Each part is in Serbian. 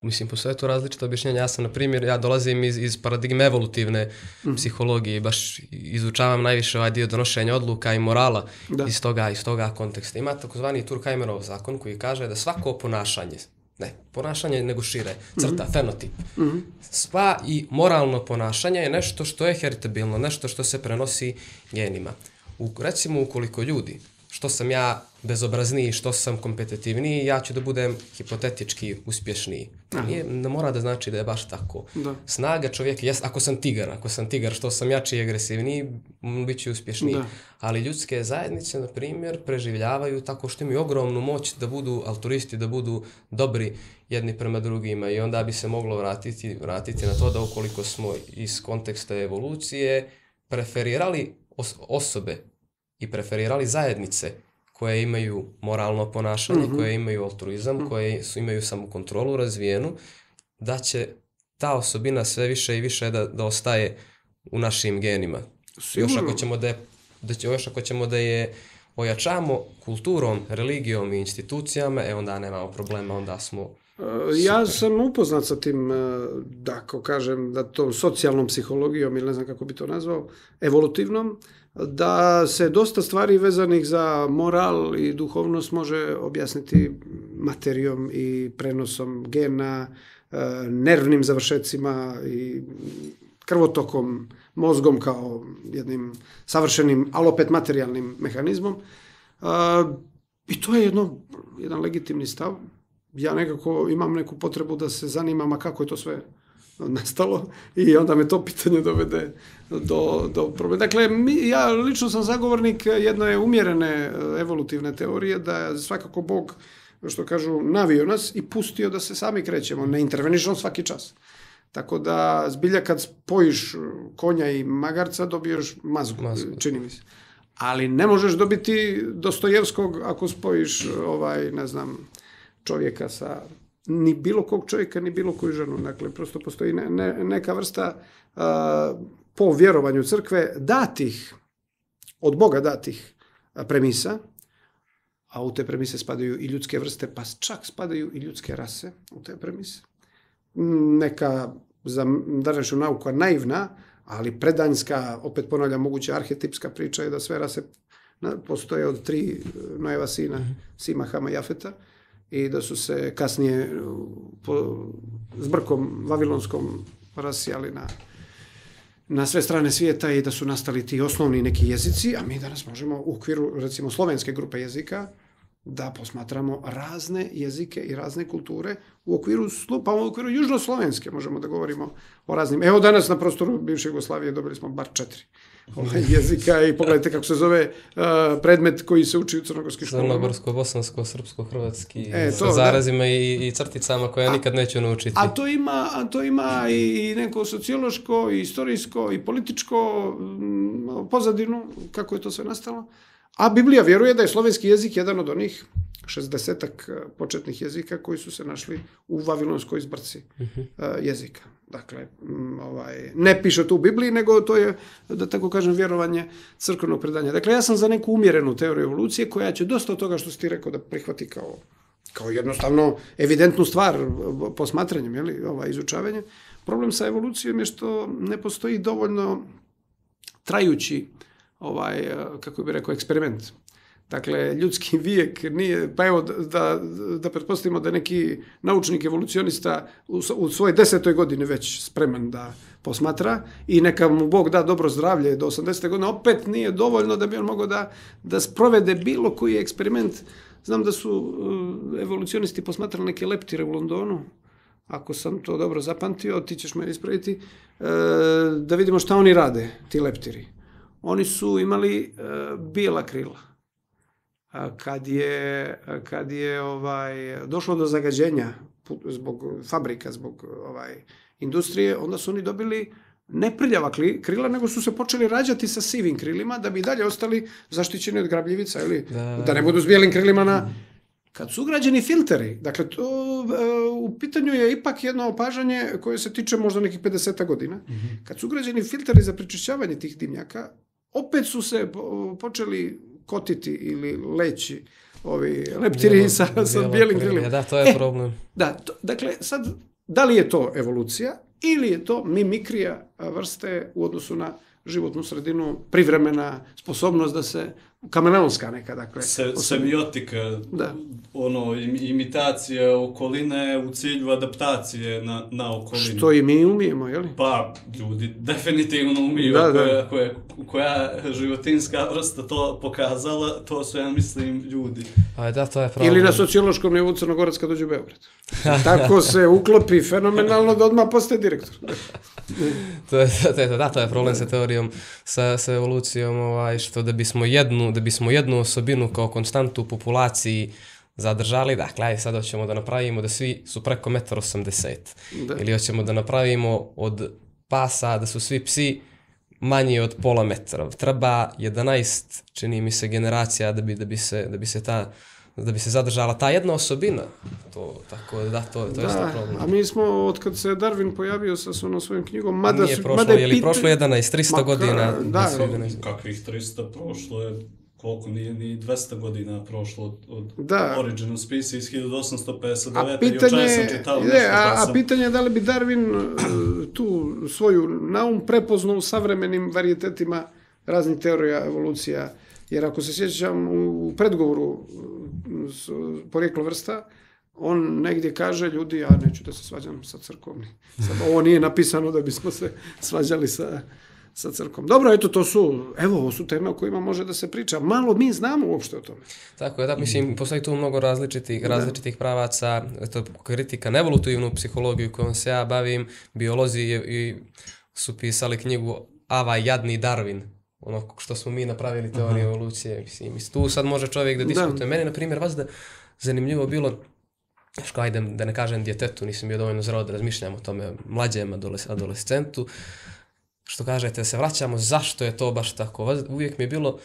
Mislim, postoje tu različite objašnjenja. Ja sam, na primjer, ja dolazim iz paradigme evolutivne psihologije i baš izučavam najviše ovaj dio donošenja odluka i morala iz toga konteksta. Ima takozvani Durkheimov zakon koji kaže da svako ponašanje nego šire, crta, fenotip. Sva i moralno ponašanje je nešto što je heritabilno, nešto što se prenosi genima. Recimo, ukoliko ljudi, što sam ja bezobrazniji, što sam kompetitivniji, ja ću da budem hipotetički uspješniji. Ne mora da znači da je baš tako. Snaga čovjeka, ako sam tigar, što sam jači i agresivniji, bit ću uspješniji. Ali ljudske zajednice, na primjer, preživljavaju tako što imaju ogromnu moć da budu altruisti, da budu dobri jedni prema drugima i onda bi se moglo vratiti na to da ukoliko smo iz konteksta evolucije preferirali osobe i preferirali zajednice koje imaju moralno ponašanje, koje imaju altruizam, koje imaju samokontrolu razvijenu, da će ta osobina sve više i više da ostaje u našim genima. Još ako ćemo da je ojačamo kulturom, religijom i institucijama, onda nemamo problema, onda smo... Ja sam upoznat sa tim, da ako kažem, da tom socijalnom psihologijom, ili ne znam kako bi to nazvao, evolutivnom, da se dosta stvari vezanih za moral i duhovnost može objasniti materijom i prenosom gena, nervnim završecima i krvotokom, mozgom kao jednim savršenim, ali opet materijalnim mehanizmom. I to je jedan legitimni stav. Ja nekako imam neku potrebu da se zanimam, a kako je to sve nastalo i onda me to pitanje dovede do problema. Dakle, ja lično sam zagovornik jedne umjerene evolutivne teorije da je svakako Bog, što kažu, navio nas i pustio da se sami krećemo. Ne intervenišemo svaki čas. Tako da, zbilja kad spojiš konja i magarca, dobiješ mazgu, čini mi se. Ali ne možeš dobiti Dostojevskog ako spojiš, čovjeka sa ni bilo kog čovjeka, ni bilo koju ženu. Dakle, prosto postoji neka vrsta po vjerovanju crkve od Boga datih premisa, a u te premise spadaju i ljudske vrste, pa čak spadaju i ljudske rase u te premise. Neka za današnju nauku naivna, ali predanjska, opet ponavljam, moguća arhetipska priča je da sve rase postoje od 3 Noeva sina, Sima, Hama i Jafeta, i da su se kasnije zbrkom vavilonskom rasijali na sve strane svijeta i da su nastali ti osnovni neki jezici, a mi danas možemo u okviru, recimo, slovenske grupe jezika da posmatramo razne jezike i razne kulture u okviru južnoslovenske, možemo da govorimo o raznim. Evo danas na prostoru bivše Jugoslavije dobili smo bar 4 jezika i pogledajte kako se zove predmet koji se uči u crnogorskim školama. Crnogorsko, bosansko, srpsko, hrvatski, sa zarazima i crticama koje ja nikad neću naučiti. A to ima i neko sociološko, i istorijsko, i političko pozadinu, kako je to sve nastalo. A Biblija vjeruje da je slovenski jezik jedan od onih 60-ak početnih jezika koji su se našli u vavilonskoj zbrci jezika. Dakle, ne piše to u Bibliji, nego to je, da tako kažem, vjerovanje crkvenog predanja. Dakle, ja sam za neku umjerenu teoriju evolucije koja će dosta od toga što si ti rekao da prihvati kao jednostavno evidentnu stvar posmatranjem, izučavanjem. Problem sa evolucijom je što ne postoji dovoljno trajući kako bih rekao, eksperiment. Dakle, ljudski vijek nije, pa evo da pretpostavimo da neki naučnik evolucionista u svojoj 10. godini već spreman da posmatra i neka mu Bog da dobro zdravlje do 80. godine, opet nije dovoljno da bi on mogao da sprovede bilo koji eksperiment. Znam da su evolucionisti posmatrali neke leptire u Londonu, ako sam to dobro zapamtio, ti ćeš me ispraviti, da vidimo šta oni rade, ti leptiri. Oni su imali bijela krila. Kad je došlo do zagađenja zbog fabrika, zbog industrije, onda su oni dobili ne prljava krila, nego su se počeli rađati sa sivim krilima da bi dalje ostali zaštićeni od grabljivica, da ne budu s bijelim krilima Kad su ugrađeni filteri, dakle, u pitanju je ipak jedno opažanje koje se tiče možda nekih 50 godina. Kad su ugrađeni filteri za prečišćavanje tih dimnjaka, opet su se počeli kotiti ili leptiri sa bijelim krilima. Da, to je problem. Da, dakle, sad da li je to evolucija ili je to mimikrija vrste u odnosu na životnu sredinu, privremena sposobnost da se, kameleonska neka, dakle. Semiotika, imitacija okoline u cilju adaptacije na okolinu. Što i mi umijemo, je li? Pa, ljudi definitivno umiju. Koja životinska vrsta to pokazala, to su, ja mislim, ljudi. To je problem. Ili na sociološkom nivou Crnogorac kad dođe u Beograd. Tako se uklopi fenomenalno da odmah postaje direktor. To je problem sa teorijom, sa evolucijom, što da bismo jednu osobinu kao konstantu u populaciji zadržali, dakle, sad hoćemo da napravimo da svi su preko 1,80 m. Ili hoćemo da napravimo od pasa da su svi psi manji od pola metra. Treba 11, čini mi se, generacija da bi se zadržala ta jedna osobina. To je što problem. A mi smo, od kad se Darwin pojavio sa svojom knjigom, Nije prošlo, je li prošlo 300 godina? Kakvih 300 prošlo je, koliko nije 200 godina prošlo od Origin of Species 1859. I očaj sam čitao nešto. A pitanje je da li bi Darwin tu svoju naum prepoznao u savremenim varijetetima raznih teorija evolucija. Jer ako se sjećam u predgovoru Porijeklo vrsta, on negdje kaže, ljudi, ja neću da se svađam sa crkvom. Ovo nije napisano da bismo se svađali sa crkvom. Dobro, eto, ovo su teme o kojima može da se priča. Malo mi znamo uopšte o tome. Tako je, mislim, postoji tu mnogo različitih pravaca. Eto, kritika na evolutivnu psihologiju kojom se ja bavim, biolozi su pisali knjigu Ava jadni Darwin. Ono što smo mi napravili teoriju evolucije. Mislim, tu sad može čovjek da diskutuje. Meni, na primjer, vas da zanimljivo bilo, ajde da ne kažem djetetu, nisam bio dovoljno zreo da razmišljam o tome, mlađem adolescentu, što kažete, se vraćamo, zašto je to baš tako? Uvijek mi je bilo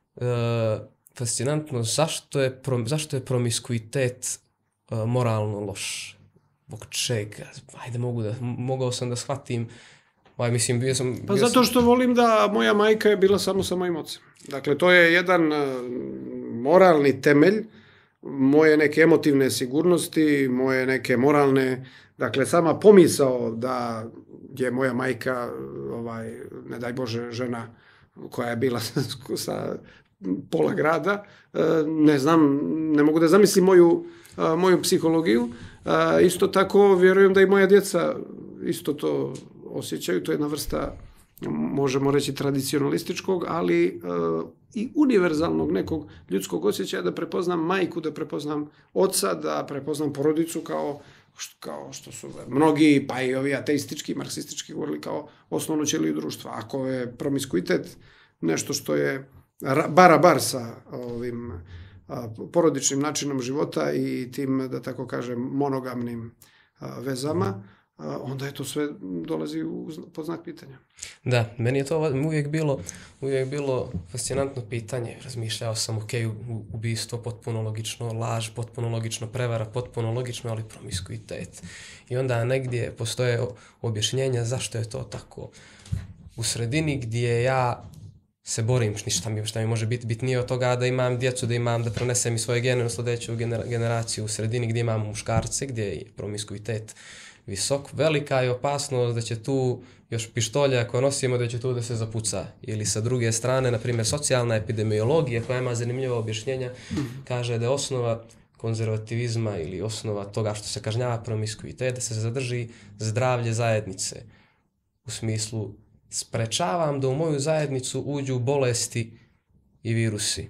fascinantno zašto je promiskuitet moralno loš. Zbog čega? Ajde, mogao sam da shvatim. Mislim, zato što volim da moja majka je bila samo sa mojim ocem. Dakle, to je jedan moralni temelj moje neke emotivne sigurnosti, moje neke moralne, dakle, sama pomisao da je moja majka, ne daj Bože, žena koja je bila sa pola grada, ne znam, ne mogu da zamislim moju psihologiju. Isto tako, vjerujem da i moja djeca isto to osjećaju, to je jedna vrsta, možemo reći, tradicionalističkog, ali i univerzalnog nekog ljudskog osjećaja da prepoznam majku, da prepoznam oca, da prepoznam porodicu kao što su mnogi, pa i ovi ateistički, marksistički govorili kao osnovnu ćeliju društva. Ako je promiskuitet nešto što je bar sa ovim porodičnim načinom života i tim, da tako kažem, monogamnim vezama, onda je to sve dolazi pod znak pitanja. Da, meni je to uvijek bilo fascinantno pitanje. Razmišljao sam, ubistvo potpuno logično, laž potpuno logično, prevara potpuno logično, ali promiskuitet. I onda negdje postoje objašnjenja zašto je to tako. U sredini gdje ja se borim, šta mi može biti bitnije od toga da imam djecu, da prenesem i svoje gene na sljedeću generaciju, u sredini gdje imam muškarce, gdje je promiskuitet visok, velika je opasnost da će tu još pištolja koje nosimo da će tu da se zapuca. Ili sa druge strane, na primjer, socijalna epidemiologija koja ima zanimljiva objašnjenja, kaže da je osnova konzervativizma ili osnova toga što se kažnjava promiskuitet da se zadrži zdravlje zajednice. U smislu, sprečavam da u moju zajednicu uđu bolesti i virusi.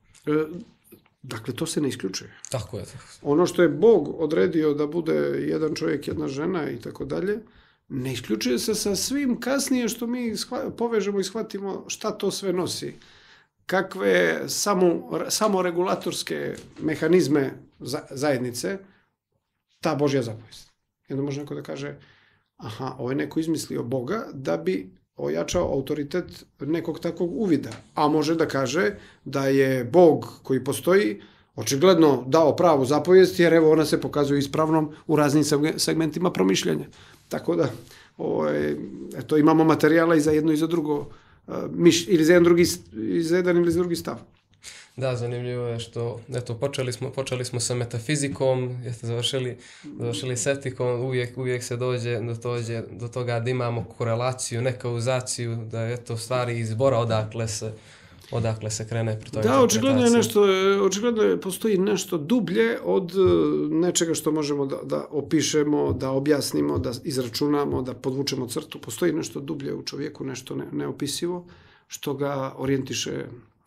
Dakle, to se ne isključuje. Tako je. Ono što je Bog odredio da bude jedan čovjek, jedna žena i tako dalje, ne isključuje se sa svim kasnije što mi povežemo i shvatimo šta to sve nosi. Kakve samoregulatorske mehanizme zajednice ta Božja zapovijest. I onda može neko da kaže, ovo je neko izmislio Boga da bi ojačao autoritet nekog takvog uvida. A može da kaže da je Bog koji postoji očigledno dao pravu zapovijest, jer evo ona se pokazuje ispravnom u raznim segmentima promišljanja. Tako da eto, imamo materijala i za jedno i za drugo ili za jedan ili za drugi stav. Da, zanimljivo je što, eto, počeli smo sa metafizikom, završili s etikom, uvijek se dođe do toga da imamo korelaciju, ne kauzaciju, da je to stvari izbora odakle se krene pri toj interpretaciji. Očigledno postoji nešto dublje od nečega što možemo da opišemo, da objasnimo, da izračunamo, da podvučemo crtu. Postoji nešto dublje u čovjeku, nešto neopisivo, što ga orijentiše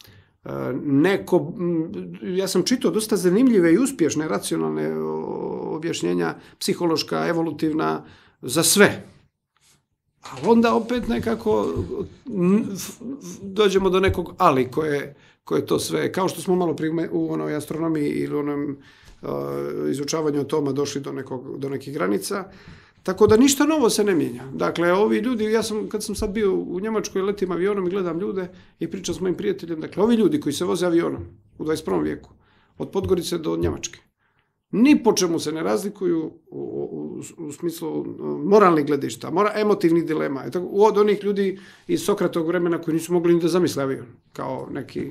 ja sam čitao dosta zanimljive i uspješne racionalne objašnjenja, psihološka, evolutivna, za sve. A onda opet nekako dođemo do nekog ali koje to sve, kao što smo malo prije u onoj astronomiji ili onom izučavanju atoma došli do nekih granica. Tako da ništa novo se ne mijenja. Dakle, ovi ljudi, kad sam sad bio u Njemačkoj, letim avionom i gledam ljude i pričam s mojim prijateljem, dakle, ovi ljudi koji se voze avionom u 21. vijeku, od Podgorice do Njemačke, ni po čemu se ne razlikuju u smislu moralnih gledišta, emotivnih dilema. Od onih ljudi iz Sokratovog vremena koji nisu mogli ni da zamisle avion, kao neki...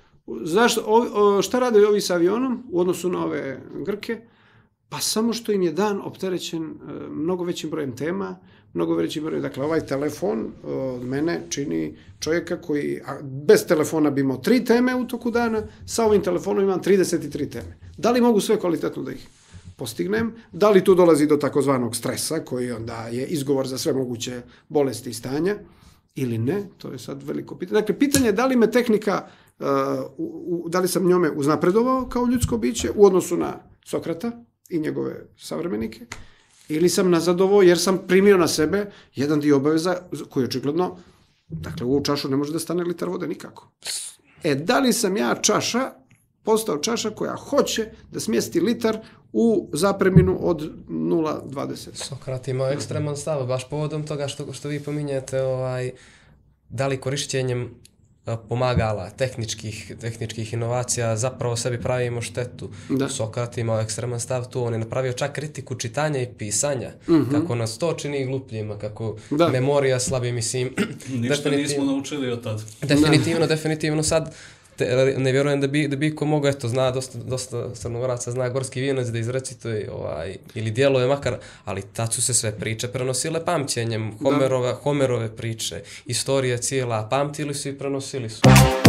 Šta rade ovi sa avionom u odnosu na ove Grke? Pa samo što im je dan opterećen mnogo većim brojem tema, mnogo većim brojem... Dakle, ovaj telefon od mene čini čovjeka koji bez telefona bi imao 3 teme u toku dana, sa ovim telefonom imam 33 teme. Da li mogu sve kvalitetno da ih postignem? Da li tu dolazi do takozvanog stresa, koji onda je izgovor za sve moguće bolesti i stanja, ili ne? To je sad veliko pitanje. Dakle, pitanje je da li me tehnika, da li sam njome uznapredovao kao ljudsko biće u odnosu na Sokrata i njegove savremenike, ili sam nazadovao jer sam primio na sebe jedan dio obaveza koji očigledno, dakle, u ovu čašu ne može da stane litar vode nikako. Da li sam ja postao čaša koja hoće da smjesti litar u zapreminu od 0,20? Sokrat imao ekstreman stav, baš povodom toga što vi pominjete, da li korišćenjem pomagala, tehničkih inovacija, zapravo sebi pravimo štetu. Da. Sokrat imao ekstreman stav tu, on je napravio čak kritiku čitanja i pisanja, kako nas to čini glupljima, kako memorija slabi, mislim. Ništa nismo naučili od tada. Definitivno sad, ne vjerujem da bi ko mogo, zna dosta Crnogoraca, zna Gorski vijenac da izrecituje ili djeluje makar, ali tad su se sve priče prenosile pamćenjem, Homerove priče, istorija cijela, pamtili su i prenosili su.